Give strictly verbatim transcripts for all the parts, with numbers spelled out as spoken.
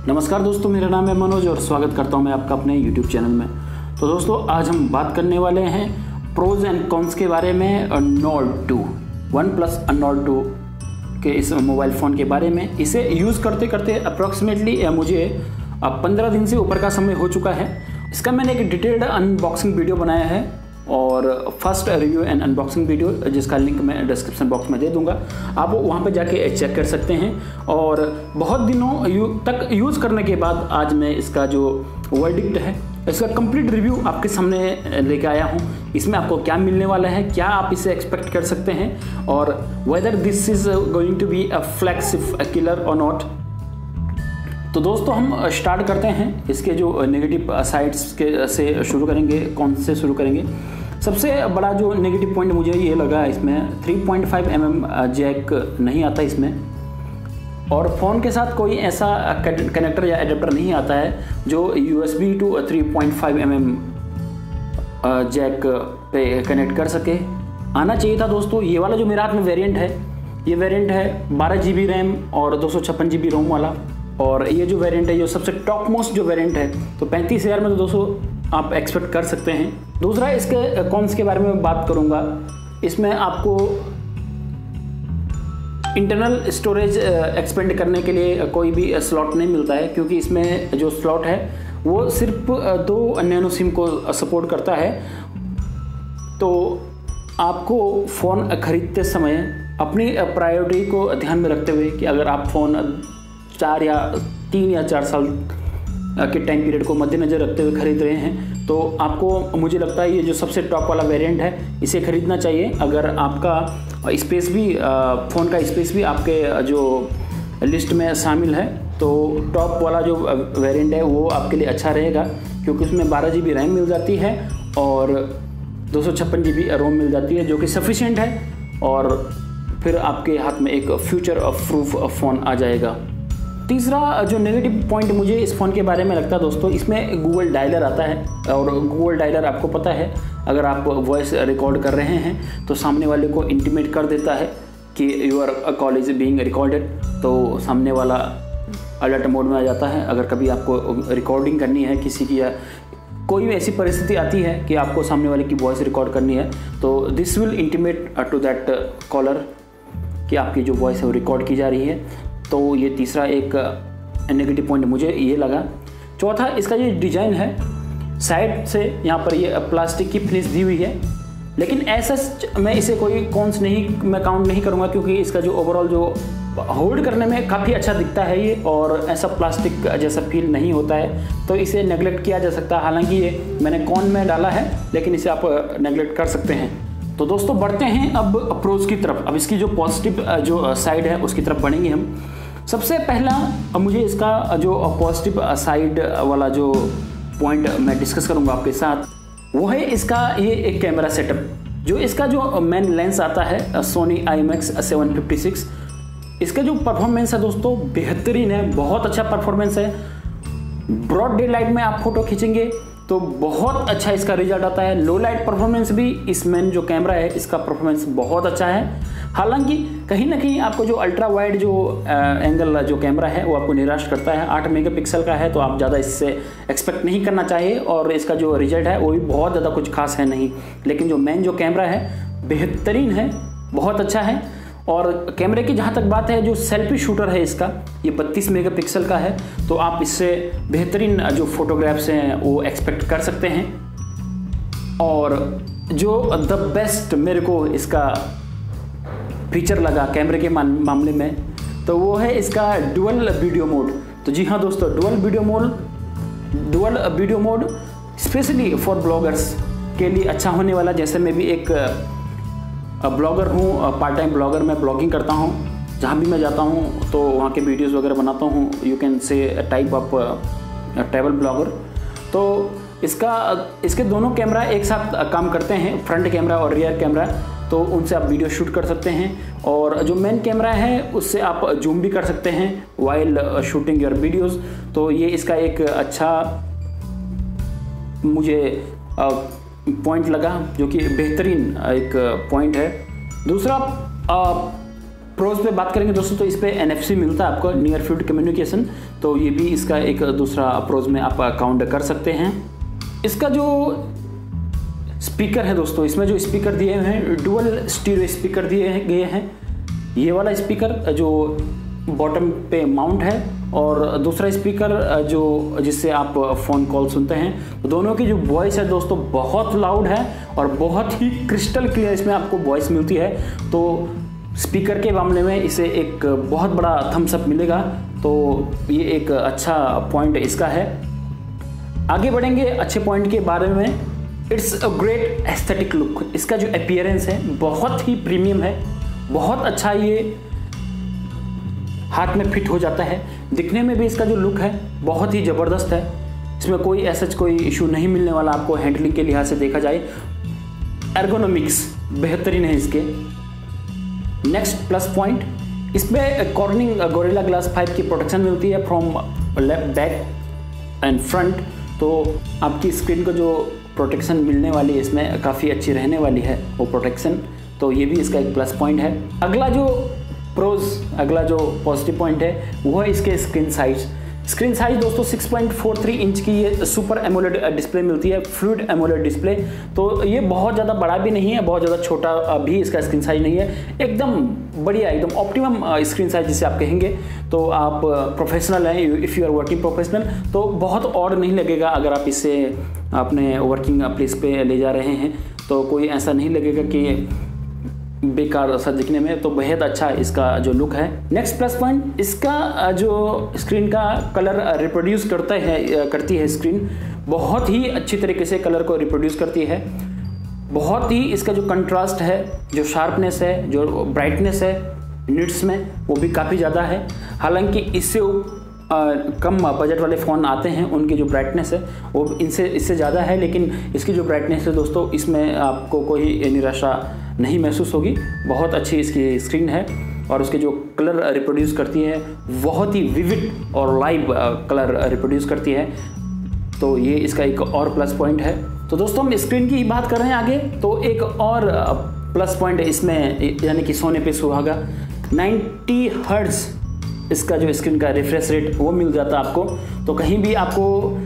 नमस्कार दोस्तों, मेरा नाम है मनोज और स्वागत करता हूं मैं आपका अपने यूट्यूब चैनल में। तो दोस्तों, आज हम बात करने वाले हैं प्रोज एंड कॉन्स के बारे में note two, OnePlus note two के इस मोबाइल फ़ोन के बारे में। इसे यूज़ करते करते अप्रॉक्सीमेटली मुझे पंद्रह दिन से ऊपर का समय हो चुका है। इसका मैंने एक डिटेल्ड अनबॉक्सिंग वीडियो बनाया है और first review and unboxing video, जिसका लिंक मैं डिस्क्रिप्शन बॉक्स में दे दूंगा। आप वहां पर जाके चेक कर सकते हैं। और बहुत दिनों यू, तक यूज़ करने के बाद आज मैं इसका जो वर्डिक्ट है, इसका कंप्लीट रिव्यू आपके सामने लेके आया हूं। इसमें आपको क्या मिलने वाला है, क्या आप इसे एक्सपेक्ट कर सकते हैं, और whether this is going to be a flagship killer और नॉट। तो दोस्तों, हम स्टार्ट करते हैं। इसके जो नेगेटिव साइड्स के से शुरू करेंगे, कौन से शुरू करेंगे। सबसे बड़ा जो नेगेटिव पॉइंट मुझे ये लगा, इसमें three point five M M jack नहीं आता इसमें, और फ़ोन के साथ कोई ऐसा कनेक्टर या एडेप्टर नहीं आता है जो U S B to three point five M M jack पे कनेक्ट कर सके। आना चाहिए था दोस्तों। ये वाला जो मेरे हाथ में वेरिएंट है, ये वेरिएंट है बारह जी बी रैम और दो सौ छप्पन जी बी रोम वाला। और ये जो वेरिएंट है, ये सबसे टॉप मोस्ट जो वेरिएंट है, तो पैंतीस हज़ार में तो दोस्तों आप एक्सपेक्ट कर सकते हैं। दूसरा, इसके कॉन्स के बारे में बात करूंगा। इसमें आपको इंटरनल स्टोरेज एक्सपेंड करने के लिए कोई भी स्लॉट नहीं मिलता है, क्योंकि इसमें जो स्लॉट है वो सिर्फ दो नैनो सिम को सपोर्ट करता है। तो आपको फ़ोन खरीदते समय अपनी प्रायोरिटी को ध्यान में रखते हुए कि अगर आप फ़ोन चार या तीन या चार साल के टाइम पीरियड को मद्देनज़र रखते हुए खरीद रहे हैं, तो आपको, मुझे लगता है, ये जो सबसे टॉप वाला वेरिएंट है इसे खरीदना चाहिए। अगर आपका स्पेस भी, फ़ोन का स्पेस भी आपके जो लिस्ट में शामिल है, तो टॉप वाला जो वेरिएंट है वो आपके लिए अच्छा रहेगा, क्योंकि उसमें बारह जी बी रैम मिल जाती है और दो सौ छप्पन जी बी रोम मिल जाती है, जो कि सफिशिएंट है। और फिर आपके हाथ में एक फ्यूचर प्रूफ फ़ोन आ जाएगा। तीसरा जो नेगेटिव पॉइंट मुझे इस फ़ोन के बारे में लगता है दोस्तों, इसमें गूगल डायलर आता है। और गूगल डायलर आपको पता है, अगर आप वॉइस रिकॉर्ड कर रहे हैं तो सामने वाले को इंटीमेट कर देता है कि your call is being recorded, तो सामने वाला अलर्ट मोड में आ जाता है। अगर कभी आपको रिकॉर्डिंग करनी है किसी की, या कोई भी ऐसी परिस्थिति आती है कि आपको सामने वाले की वॉइस रिकॉर्ड करनी है, तो this will intimate to that caller कि आपकी जो वॉइस है वो रिकॉर्ड की जा रही है। तो ये तीसरा एक नेगेटिव पॉइंट मुझे ये लगा। चौथा, इसका ये डिज़ाइन है, साइड से यहाँ पर ये प्लास्टिक की फिनिश दी हुई है, लेकिन ऐसा मैं इसे कोई कॉन्स नहीं मैं काउंट नहीं करूँगा, क्योंकि इसका जो ओवरऑल जो होल्ड करने में काफ़ी अच्छा दिखता है ये, और ऐसा प्लास्टिक जैसा फील नहीं होता है, तो इसे नेगलेक्ट किया जा सकता है। हालांकि ये मैंने कॉन में डाला है, लेकिन इसे आप नेगलेक्ट कर सकते हैं। तो दोस्तों, बढ़ते हैं अब अप्रोच की तरफ। अब इसकी जो पॉजिटिव जो साइड है उसकी तरफ बढ़ेंगे हम। सबसे पहला मुझे इसका जो पॉजिटिव साइड वाला जो पॉइंट मैं डिस्कस करूंगा आपके साथ, वो है इसका ये एक कैमरा सेटअप। जो इसका जो मेन लेंस आता है Sony I M X seven fifty six, इसका जो परफॉर्मेंस है दोस्तों बेहतरीन है, बहुत अच्छा परफॉर्मेंस है। ब्रॉड डे लाइट में आप फोटो खींचेंगे तो बहुत अच्छा इसका रिजल्ट आता है। लो लाइट परफॉर्मेंस भी इस मेन जो कैमरा है इसका परफॉर्मेंस बहुत अच्छा है। हालांकि कहीं ना कहीं आपको जो अल्ट्रा वाइड जो एंगल जो कैमरा है वो आपको निराश करता है। आठ मेगापिक्सल का है, तो आप ज़्यादा इससे एक्सपेक्ट नहीं करना चाहिए, और इसका जो रिजल्ट है वो भी बहुत ज़्यादा कुछ खास है नहीं। लेकिन जो मेन जो कैमरा है बेहतरीन है, बहुत अच्छा है। और कैमरे की जहाँ तक बात है, जो सेल्फी शूटर है इसका, ये बत्तीस मेगापिक्सल का है, तो आप इससे बेहतरीन जो फोटोग्राफ्स हैं वो एक्सपेक्ट कर सकते हैं। और जो द बेस्ट मेरे को इसका फीचर लगा कैमरे के मामले में, तो वो है इसका डुअल वीडियो मोड। तो जी हाँ दोस्तों, dual video mode dual video mode specially for bloggers के लिए अच्छा होने वाला। जैसे मैं भी एक ब्लॉगर हूँ, पार्ट टाइम ब्लॉगर, मैं ब्लॉगिंग करता हूँ, जहाँ भी मैं जाता हूँ तो वहाँ के वीडियोस वगैरह बनाता हूँ। You can say type of travel blogger. तो इसका इसके दोनों कैमरा एक साथ काम करते हैं, फ्रंट कैमरा और रियर कैमरा, तो उनसे आप वीडियो शूट कर सकते हैं। और जो मेन कैमरा है उससे आप जूम भी कर सकते हैं वाइल शूटिंग योर वीडियोस। तो ये इसका एक अच्छा मुझे पॉइंट लगा, जो कि बेहतरीन एक पॉइंट है। दूसरा, प्रोज पे बात करेंगे दोस्तों तो इस पे एन एफ सी मिलता है आपको, नियर फील्ड कम्युनिकेशन, तो ये भी इसका एक दूसरा प्रोज में आप काउंट कर सकते हैं। इसका जो स्पीकर है दोस्तों, इसमें जो स्पीकर दिए हुए हैं डुअल स्टीरियो स्पीकर दिए गए हैं। ये वाला स्पीकर जो बॉटम पे माउंट है और दूसरा स्पीकर जो जिससे आप फ़ोन कॉल सुनते हैं, तो दोनों की जो वॉइस है दोस्तों बहुत लाउड है और बहुत ही क्रिस्टल क्लियर इसमें आपको वॉइस मिलती है। तो स्पीकर के मामले में इसे एक बहुत बड़ा थम्स अप मिलेगा, तो ये एक अच्छा पॉइंट इसका है। आगे बढ़ेंगे अच्छे पॉइंट के बारे में। It's a great aesthetic look, इसका जो अपीयरेंस है बहुत ही प्रीमियम है, बहुत अच्छा, ये हाथ में फिट हो जाता है। दिखने में भी इसका जो लुक है बहुत ही ज़बरदस्त है, इसमें कोई ऐसा कोई इशू नहीं मिलने वाला आपको हैंडलिंग के लिहाज से देखा जाए। एर्गोनॉमिक्स बेहतरीन है इसके। नेक्स्ट प्लस पॉइंट, इसमें कॉर्निंग गोरिल्ला ग्लास फाइव की प्रोटेक्शन मिलती है from left back and front, तो आपकी स्क्रीन को जो प्रोटेक्शन मिलने वाली है इसमें काफ़ी अच्छी रहने वाली है वो प्रोटेक्शन, तो ये भी इसका एक प्लस पॉइंट है। अगला जो प्रोज अगला जो पॉजिटिव पॉइंट है वो है इसके स्क्रीन साइज। स्क्रीन साइज दोस्तों six point four three inch की ये सुपर एमोलेड डिस्प्ले मिलती है, फ्लूइड एमोलेड डिस्प्ले, तो ये बहुत ज़्यादा बड़ा भी नहीं है, बहुत ज़्यादा छोटा भी इसका स्क्रीन साइज नहीं है, एकदम बढ़िया, एकदम ऑप्टिमम स्क्रीन साइज जिसे आप कहेंगे। तो आप प्रोफेशनल हैं, if you are working professional, तो बहुत ऑड नहीं लगेगा अगर आप इसे अपने वर्किंग प्लेस पे ले जा रहे हैं, तो कोई ऐसा नहीं लगेगा कि बेकार सा दिखने में, तो बेहद अच्छा इसका जो लुक है। नेक्स्ट प्लस पॉइंट, इसका जो स्क्रीन का कलर रिप्रोड्यूस करता है करती है स्क्रीन, बहुत ही अच्छी तरीके से कलर को रिप्रोड्यूस करती है। बहुत ही इसका जो कंट्रास्ट है, जो शार्पनेस है, जो ब्राइटनेस है निट्स में, वो भी काफ़ी ज़्यादा है। हालांकि इससे आ, कम बजट वाले फ़ोन आते हैं, उनकी जो ब्राइटनेस है वो इनसे इससे ज़्यादा है, लेकिन इसकी जो ब्राइटनेस है दोस्तों इसमें आपको कोई निराशा नहीं महसूस होगी। बहुत अच्छी इसकी स्क्रीन है और उसके जो कलर रिप्रोड्यूस करती है बहुत ही विविड और लाइव कलर रिप्रोड्यूस करती है, तो ये इसका एक और प्लस पॉइंट है। तो दोस्तों हम स्क्रीन की बात कर रहे हैं आगे, तो एक और प्लस पॉइंट इसमें यानी कि सोने पे सुहागा, नाइन्टी हर्ट्ज इसका जो स्क्रीन का रिफ्रेश रेट वो मिल जाता है आपको, तो कहीं भी आपको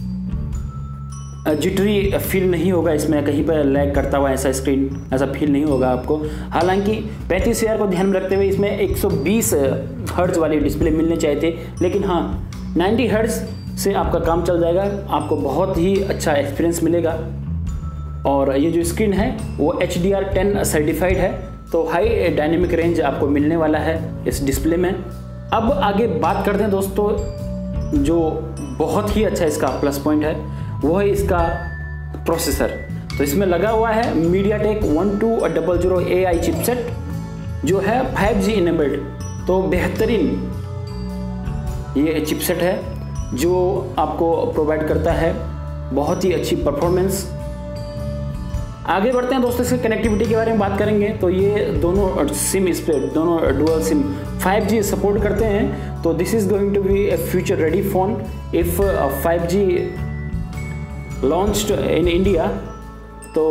जिटरी फील नहीं होगा, इसमें कहीं पर लैग करता हुआ ऐसा स्क्रीन ऐसा फील नहीं होगा आपको। हालांकि पैंतीस हज़ार को ध्यान में रखते हुए इसमें एक सौ बीस हर्ट्ज वाली डिस्प्ले मिलने चाहिए थे, लेकिन हाँ नब्बे हर्ट्ज से आपका काम चल जाएगा, आपको बहुत ही अच्छा एक्सपीरियंस मिलेगा। और ये जो स्क्रीन है वो H D R ten certified है, तो हाई डायनेमिक रेंज आपको मिलने वाला है इस डिस्प्ले में। अब आगे बात करते हैं दोस्तों, जो बहुत ही अच्छा इसका प्लस पॉइंट है वो है इसका प्रोसेसर। तो इसमें लगा हुआ है MediaTek one two double zero A I chipset, जो है फाइव जी इनेबल्ड, तो बेहतरीन ये चिपसेट है जो आपको प्रोवाइड करता है बहुत ही अच्छी परफॉर्मेंस। आगे बढ़ते हैं दोस्तों, इसके कनेक्टिविटी के बारे में बात करेंगे। तो ये दोनों सिम इस पे दोनों dual SIM five G support करते हैं, तो this is going to be a future ready phone if five G launched in India. तो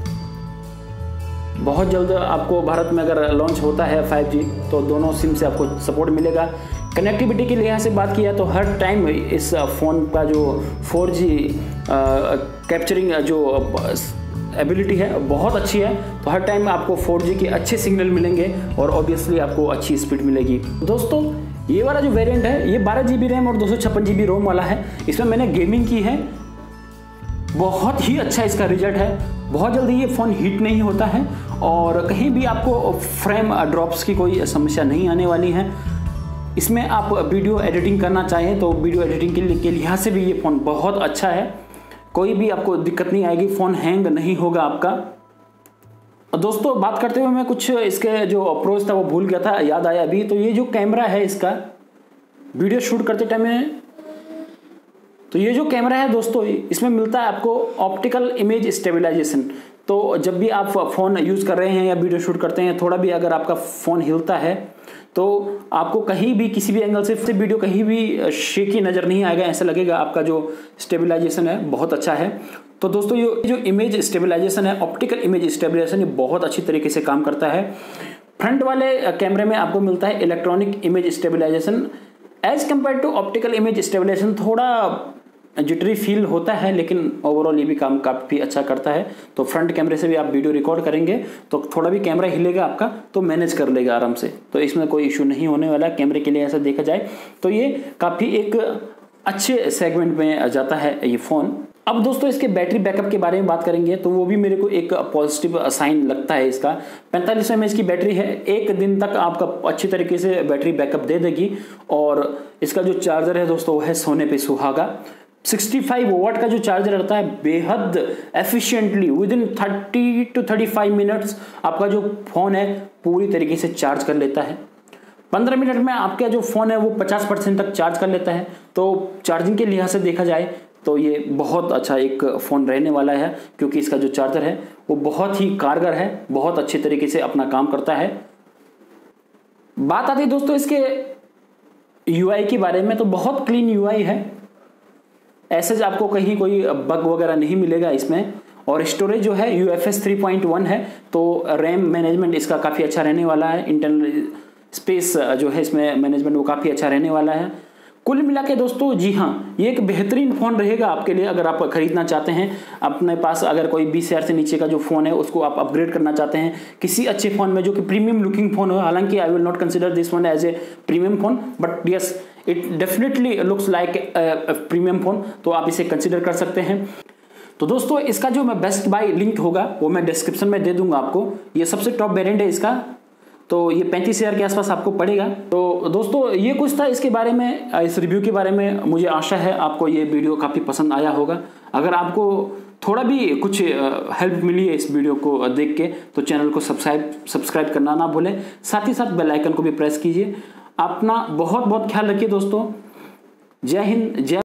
बहुत जल्द आपको भारत में अगर लॉन्च होता है फाइव जी, तो दोनों सिम से आपको सपोर्ट मिलेगा। कनेक्टिविटी के लिहाज से बात किया तो हर टाइम इस फ़ोन का जो फोर जी कैप्चरिंग जो एबिलिटी है बहुत अच्छी है, तो हर टाइम आपको फोर जी के अच्छे सिग्नल मिलेंगे और ऑब्वियसली आपको अच्छी स्पीड मिलेगी। दोस्तों ये वाला जो वेरिएंट है ये बारह जी बी रैम और दो सौ छप्पन जी बी रोम वाला है। इसमें मैंने गेमिंग की है, बहुत ही अच्छा इसका रिजल्ट है, बहुत जल्दी ये फ़ोन हीट नहीं होता है और कहीं भी आपको फ्रेम ड्रॉप्स की कोई समस्या नहीं आने वाली है। इसमें आप वीडियो एडिटिंग करना चाहें तो वीडियो एडिटिंग के, के लिहाज से भी ये फ़ोन बहुत अच्छा है, कोई भी आपको दिक्कत नहीं आएगी, फ़ोन हैंग नहीं होगा आपका। दोस्तों बात करते हुए मैं कुछ इसके जो अप्रोच था वो भूल गया था, याद आया अभी। तो ये जो कैमरा है इसका वीडियो शूट करते टाइम में, तो ये जो कैमरा है दोस्तों इसमें मिलता है आपको ऑप्टिकल इमेज स्टेबलाइजेशन। तो जब भी आप फ़ोन यूज़ कर रहे हैं या वीडियो शूट करते हैं, थोड़ा भी अगर आपका फ़ोन हिलता है तो आपको कहीं भी किसी भी एंगल से वीडियो कहीं भी शेकी नज़र नहीं आएगा, ऐसा लगेगा आपका जो स्टेबलाइजेशन है बहुत अच्छा है। तो दोस्तों ये जो इमेज स्टेबलाइजेशन है, ऑप्टिकल इमेज स्टेबलाइजेशन, ये बहुत अच्छी तरीके से काम करता है। फ्रंट वाले कैमरे में आपको मिलता है electronic image stabilisation. As compared to optical image stabilisation थोड़ा जिटरी फील होता है, लेकिन ओवरऑल ये भी काम काफ़ी अच्छा करता है। तो फ्रंट कैमरे से भी आप वीडियो रिकॉर्ड करेंगे तो थोड़ा भी कैमरा हिलेगा आपका तो मैनेज कर लेगा आराम से, तो इसमें कोई इशू नहीं होने वाला है कैमरे के लिए। ऐसा देखा जाए तो ये काफ़ी एक अच्छे सेगमेंट में जाता है ये फ़ोन। अब दोस्तों इसके बैटरी बैकअप के बारे में बात करेंगे तो वो भी मेरे को एक पॉजिटिव साइन लगता है इसका। पैंतालीस एम एच की बैटरी है, एक दिन तक आपका अच्छी तरीके से बैटरी बैकअप दे देगी। और इसका जो चार्जर है दोस्तों वो है सोने पे सुहागा। पैंसठ वाट का जो चार्जर रहता है बेहद efficiently within thirty to thirty five minutes आपका जो फ़ोन है पूरी तरीके से चार्ज कर लेता है। पंद्रह मिनट में आपका जो फ़ोन है वो पचास परसेंट तक चार्ज कर लेता है। तो चार्जिंग के लिहाज से देखा जाए तो ये बहुत अच्छा एक फ़ोन रहने वाला है, क्योंकि इसका जो चार्जर है वो बहुत ही कारगर है, बहुत अच्छे तरीके से अपना काम करता है। बात आती है दोस्तों इसके यूआई के बारे में, तो बहुत क्लीन यूआई है, ऐसे आपको कहीं कोई बग वगैरह नहीं मिलेगा इसमें। और स्टोरेज जो है U F S three point one है, तो रैम मैनेजमेंट इसका काफ़ी अच्छा रहने वाला है। इंटरनल स्पेस जो है इसमें मैनेजमेंट वो काफ़ी अच्छा रहने वाला है। कुल मिला के दोस्तों जी हाँ, ये एक बेहतरीन फ़ोन रहेगा आपके लिए अगर आप खरीदना चाहते हैं। अपने पास अगर कोई बीस हज़ार से नीचे का जो फ़ोन है उसको आप अपग्रेड करना चाहते हैं किसी अच्छे फ़ोन में जो कि प्रीमियम लुकिंग फ़ोन हो। हालांकि I will not consider this one as a premium phone, but yes it definitely looks like premium phone, तो आप इसे कंसिडर कर सकते हैं। तो दोस्तों इसका जो मैं बेस्ट बाय लिंक होगा वो मैं डिस्क्रिप्शन में दे दूंगा आपको। ये सबसे टॉप वेरिएंट है इसका, तो ये पैंतीस हज़ार के आसपास आपको पड़ेगा। तो दोस्तों ये कुछ था इसके बारे में, इस रिव्यू के बारे में। मुझे आशा है आपको ये वीडियो काफ़ी पसंद आया होगा। अगर आपको थोड़ा भी कुछ हेल्प मिली है इस वीडियो को देख के तो चैनल को सब्सक्राइब सब्सक्राइब करना ना भूलें, साथ ही साथ बेल आइकन को भी प्रेस कीजिए। अपना बहुत बहुत ख्याल रखिए दोस्तों। जय हिंद, जय